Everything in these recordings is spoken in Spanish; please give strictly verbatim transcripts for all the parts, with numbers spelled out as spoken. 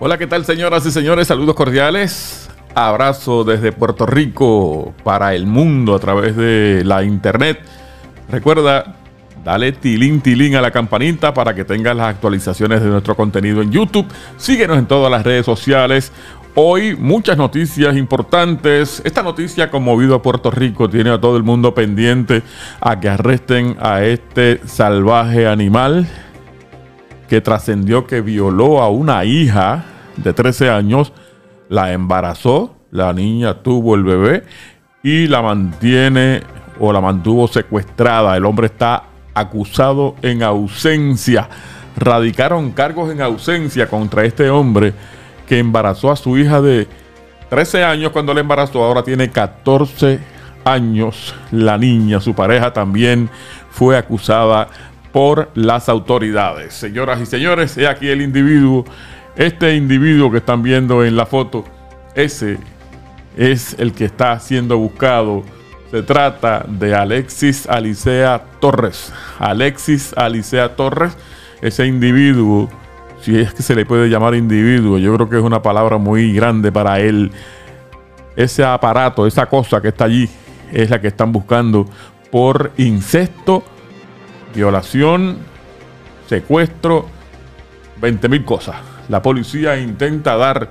Hola, ¿qué tal, señoras y señores? Saludos cordiales. Abrazo desde Puerto Rico para el mundo a través de la internet. Recuerda, dale tilín tilín a la campanita para que tengas las actualizaciones de nuestro contenido en YouTube. Síguenos en todas las redes sociales. Hoy muchas noticias importantes. Esta noticia ha conmovido a Puerto Rico, tiene a todo el mundo pendiente a que arresten a este salvaje animal que trascendió que violó a una hija de trece años, la embarazó, la niña tuvo el bebé y la mantiene o la mantuvo secuestrada. El hombre está acusado en ausencia. Radicaron cargos en ausencia contra este hombre que embarazó a su hija de trece años cuando la embarazó. Ahora tiene catorce años la niña. Su pareja también fue acusada por las autoridades. Señoras y señores, he aquí el individuo. Este individuo que están viendo en la foto, ese es el que está siendo buscado. Se trata de Alexis Alicea Torres. Alexis Alicea Torres, ese individuo, si es que se le puede llamar individuo, yo creo que es una palabra muy grande para él. Ese aparato, esa cosa que está allí, es la que están buscando por incesto, violación, secuestro, veinte mil cosas. La policía intenta dar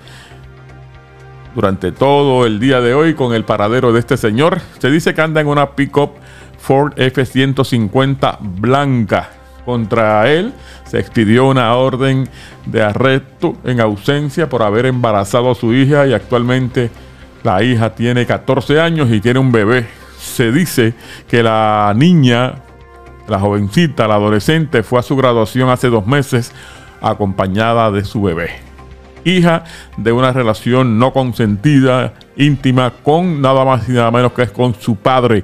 durante todo el día de hoy con el paradero de este señor. Se dice que anda en una pick-up Ford F ciento cincuenta blanca. Contra él se expidió una orden de arresto en ausencia por haber embarazado a su hija y actualmente la hija tiene catorce años y tiene un bebé. Se dice que la niña, la jovencita, la adolescente, fue a su graduación hace dos meses acompañada de su bebé. Hija de una relación no consentida, íntima, con nada más y nada menos que con su padre.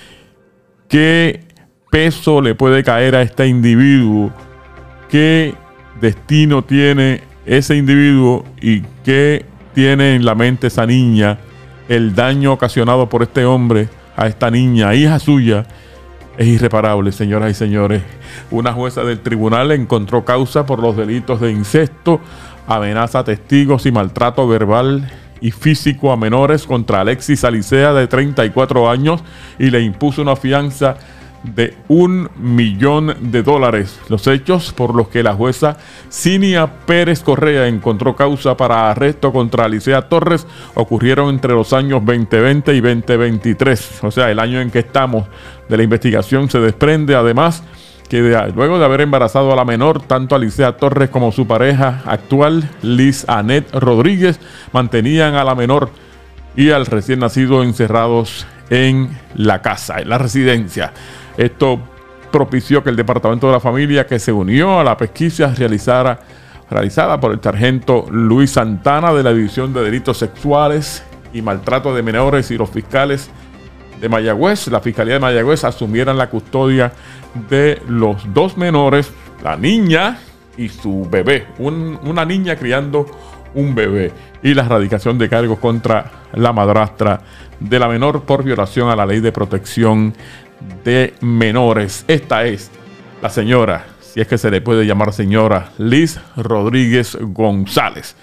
¿Qué peso le puede caer a este individuo? ¿Qué destino tiene ese individuo? ¿Y qué tiene en la mente esa niña? El daño ocasionado por este hombre a esta niña, hija suya, es irreparable, señoras y señores. Una jueza del tribunal encontró causa por los delitos de incesto, amenaza a testigos y maltrato verbal y físico a menores contra Alexis Alicea, de treinta y cuatro años, y le impuso una fianza de un millón de dólares. Los hechos por los que la jueza Cinia Pérez Correa encontró causa para arresto contra Alicea Torres ocurrieron entre los años veinte veinte y veinte veintitrés, o sea, el año en que estamos. De la investigación se desprende además que de, luego de haber embarazado a la menor, tanto Alicea Torres como su pareja actual, Liz Anet Rodríguez, mantenían a la menor y al recién nacido encerrados en la casa, en la residencia. Esto propició que el Departamento de la Familia, que se unió a la pesquisa realizada, realizada por el sargento Luis Santana de la División de Delitos Sexuales y Maltrato de Menores y los fiscales de Mayagüez, la Fiscalía de Mayagüez, asumieran la custodia de los dos menores, la niña y su bebé, un, una niña criando un bebé, y la erradicación de cargos contra la madrastra de la menor por violación a la ley de protección de menores. Esta es la señora, si es que se le puede llamar señora, Liz Rodríguez González.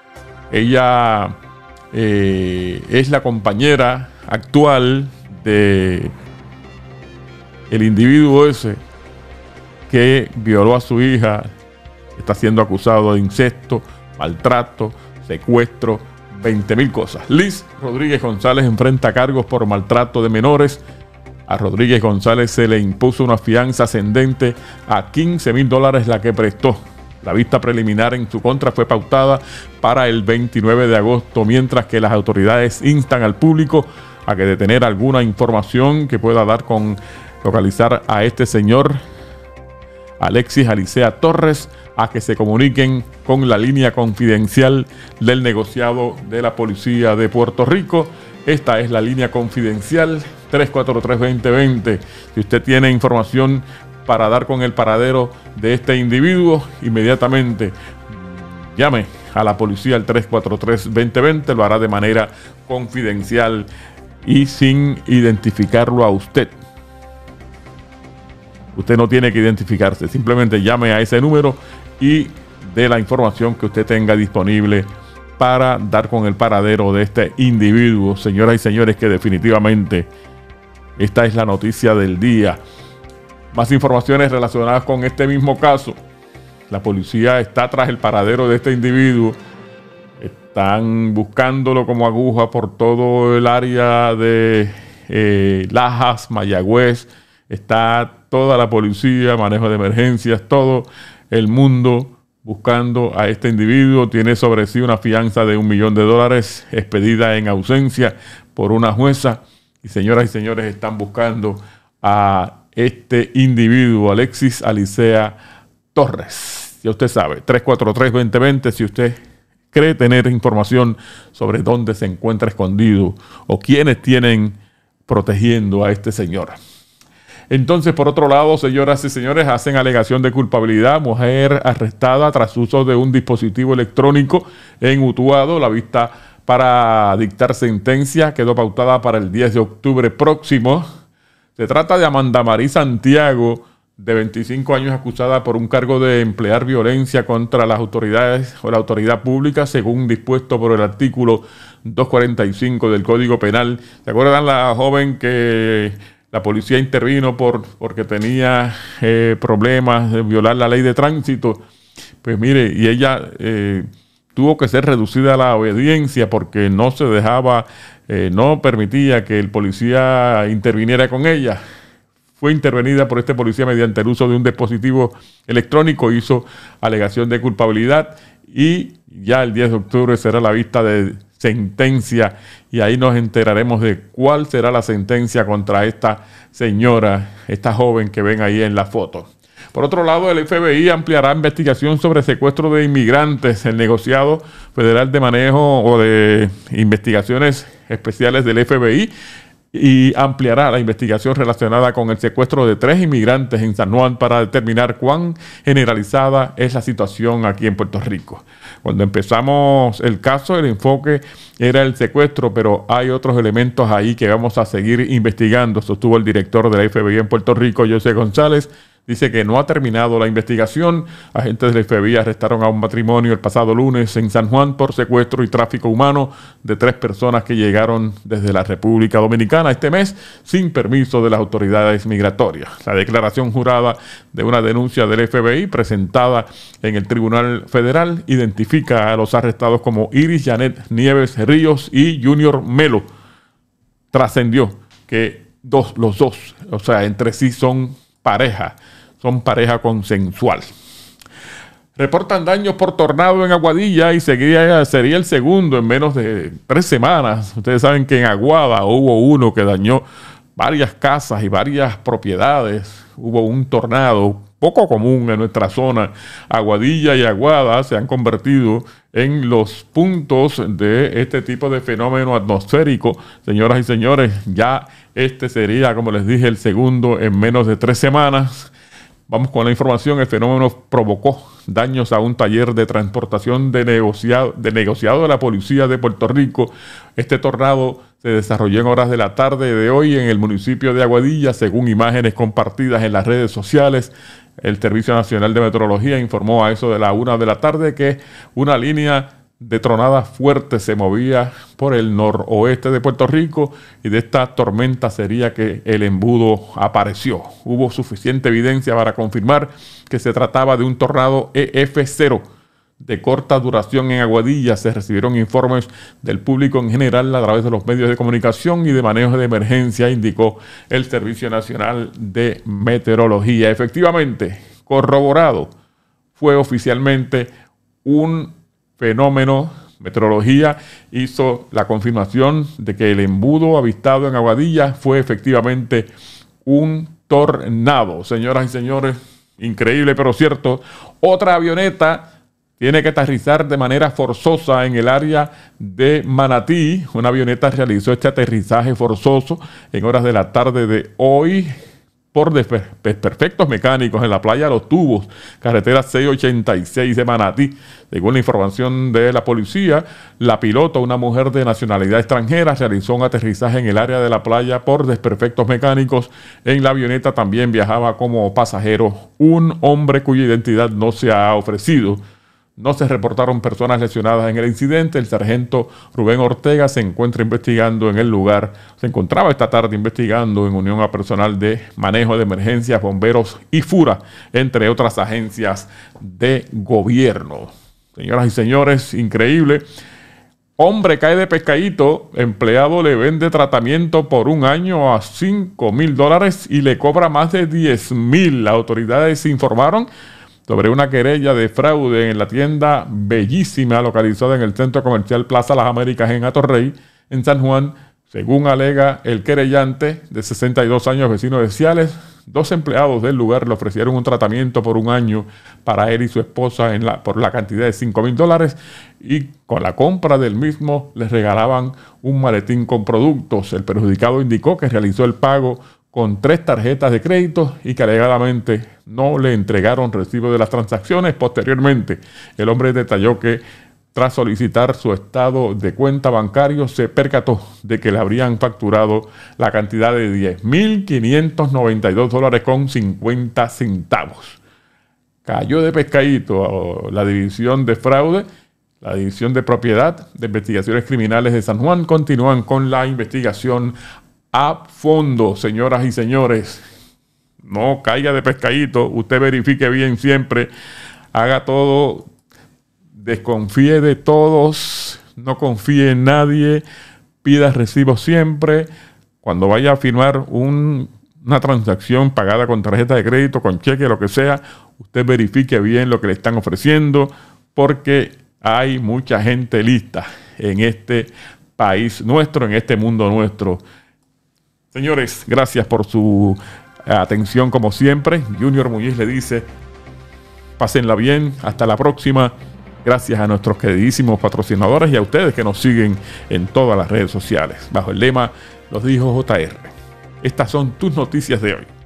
Ella eh, es la compañera actual de el individuo ese que violó a su hija. Está siendo acusado de incesto, maltrato, secuestro, veinte mil cosas. Liz Rodríguez González enfrenta cargos por maltrato de menores. A Rodríguez González se le impuso una fianza ascendente a quince mil dólares, la que prestó. La vista preliminar en su contra fue pautada para el veintinueve de agosto, mientras que las autoridades instan al público a que detener alguna información que pueda dar con localizar a este señor Alexis Alicea Torres, a que se comuniquen con la línea confidencial del negociado de la Policía de Puerto Rico. Esta es la línea confidencial tres cuatro tres, veinte veinte. Si usted tiene información para dar con el paradero de este individuo, inmediatamente llame a la policía al tres cuatro tres, veinte veinte. Lo hará de manera confidencial y sin identificarlo a usted. Usted no tiene que identificarse, simplemente llame a ese número y de la información que usted tenga disponible para dar con el paradero de este individuo. Señoras y señores, que definitivamente esta es la noticia del día. Más informaciones relacionadas con este mismo caso. La policía está tras el paradero de este individuo. Están buscándolo como aguja por todo el área de eh, Lajas, Mayagüez. Está toda la policía, manejo de emergencias, todo el mundo buscando a este individuo. Tiene sobre sí una fianza de un millón de dólares expedida en ausencia por una jueza. Y señoras y señores, están buscando a este individuo, Alexis Alicea Torres. Ya usted sabe, tres cuatro tres, dos cero dos cero, si usted cree tener información sobre dónde se encuentra escondido o quiénes tienen protegiendo a este señor. Entonces, por otro lado, señoras y señores, hacen alegación de culpabilidad. Mujer arrestada tras uso de un dispositivo electrónico en Utuado. La vista para dictar sentencia quedó pautada para el diez de octubre próximo. Se trata de Amanda Marí Santiago, de veinticinco años, acusada por un cargo de emplear violencia contra las autoridades o la autoridad pública, según dispuesto por el artículo doscientos cuarenta y cinco del Código Penal. ¿Se acuerdan la joven que la policía intervino por, porque tenía eh, problemas de violar la ley de tránsito? Pues mire, y ella eh, tuvo que ser reducida a la obediencia porque no se dejaba, eh, no permitía que el policía interviniera con ella. Fue intervenida por este policía mediante el uso de un dispositivo electrónico, hizo alegación de culpabilidad y ya el diez de octubre será la vista de sentencia y ahí nos enteraremos de cuál será la sentencia contra esta señora, esta joven que ven ahí en la foto. Por otro lado, el F B I ampliará investigación sobre secuestro de inmigrantes. El negociado federal de manejo o de investigaciones especiales del F B I y ampliará la investigación relacionada con el secuestro de tres inmigrantes en San Juan para determinar cuán generalizada es la situación aquí en Puerto Rico. Cuando empezamos el caso, el enfoque era el secuestro, pero hay otros elementos ahí que vamos a seguir investigando, sostuvo el director de la F B I en Puerto Rico, José González. Dice que no ha terminado la investigación. Agentes del F B I arrestaron a un matrimonio el pasado lunes en San Juan por secuestro y tráfico humano de tres personas que llegaron desde la República Dominicana este mes sin permiso de las autoridades migratorias. La declaración jurada de una denuncia del F B I presentada en el Tribunal Federal identifica a los arrestados como Iris Janet Nieves Ríos y Junior Melo. Trascendió que dos, los dos, o sea, entre sí son pareja. Son pareja consensual. Reportan daños por tornado en Aguadilla y sería, sería el segundo en menos de tres semanas. Ustedes saben que en Aguada hubo uno que dañó varias casas y varias propiedades. Hubo un tornado poco común en nuestra zona. Aguadilla y Aguada se han convertido en los puntos de este tipo de fenómeno atmosférico. Señoras y señores, ya este sería, como les dije, el segundo en menos de tres semanas. Vamos con la información. El fenómeno provocó daños a un taller de transportación de negociado, de negociado de la policía de Puerto Rico. Este tornado se desarrolló en horas de la tarde de hoy en el municipio de Aguadilla, según imágenes compartidas en las redes sociales. El Servicio Nacional de Meteorología informó a eso de la una de la tarde que una línea de tronada fuerte se movía por el noroeste de Puerto Rico y de esta tormenta sería que el embudo apareció. Hubo suficiente evidencia para confirmar que se trataba de un tornado E F cero de corta duración en Aguadilla. Se recibieron informes del público en general a través de los medios de comunicación y de manejo de emergencia, indicó el Servicio Nacional de Meteorología. Efectivamente, corroborado, fue oficialmente un fenómeno. Meteorología hizo la confirmación de que el embudo avistado en Aguadilla fue efectivamente un tornado. Señoras y señores, increíble pero cierto. Otra avioneta tiene que aterrizar de manera forzosa en el área de Manatí. Una avioneta realizó este aterrizaje forzoso en horas de la tarde de hoy por desperfectos mecánicos en la playa Los Tubos, carretera seiscientos ochenta y seis de Manatí. Según la información de la policía, la piloto, una mujer de nacionalidad extranjera, realizó un aterrizaje en el área de la playa por desperfectos mecánicos. En la avioneta también viajaba como pasajero un hombre cuya identidad no se ha ofrecido. No se reportaron personas lesionadas en el incidente. El sargento Rubén Ortega se encuentra investigando en el lugar. Se encontraba esta tarde investigando en unión a personal de manejo de emergencias, bomberos y FURA, entre otras agencias de gobierno. Señoras y señores, increíble. Hombre cae de pescadito, empleado le vende tratamiento por un año a cinco mil dólares y le cobra más de diez mil. Las autoridades informaron sobre una querella de fraude en la tienda Bellísima, localizada en el centro comercial Plaza Las Américas en Atorrey, en San Juan. Según alega el querellante, de sesenta y dos años, vecino de Ciales, dos empleados del lugar le ofrecieron un tratamiento por un año para él y su esposa en la, por la cantidad de cinco mil dólares, y con la compra del mismo les regalaban un maletín con productos. El perjudicado indicó que realizó el pago con tres tarjetas de crédito y que alegadamente no le entregaron recibo de las transacciones. Posteriormente, el hombre detalló que tras solicitar su estado de cuenta bancario, se percató de que le habrían facturado la cantidad de diez mil quinientos noventa y dos dólares con cincuenta centavos. Cayó de pescadito la división de fraude. La División de Propiedad de Investigaciones Criminales de San Juan continúan con la investigación a fondo, señoras y señores. No caiga de pescadito, usted verifique bien siempre, haga todo, desconfíe de todos, no confíe en nadie, pida recibo siempre. Cuando vaya a firmar un, una transacción pagada con tarjeta de crédito, con cheque, lo que sea, usted verifique bien lo que le están ofreciendo, porque hay mucha gente lista en este país nuestro, en este mundo nuestro. Señores, gracias por su atención como siempre. Junior Muñiz le dice, pásenla bien, hasta la próxima. Gracias a nuestros queridísimos patrocinadores y a ustedes que nos siguen en todas las redes sociales. Bajo el lema, los dijo J R. Estas son tus noticias de hoy.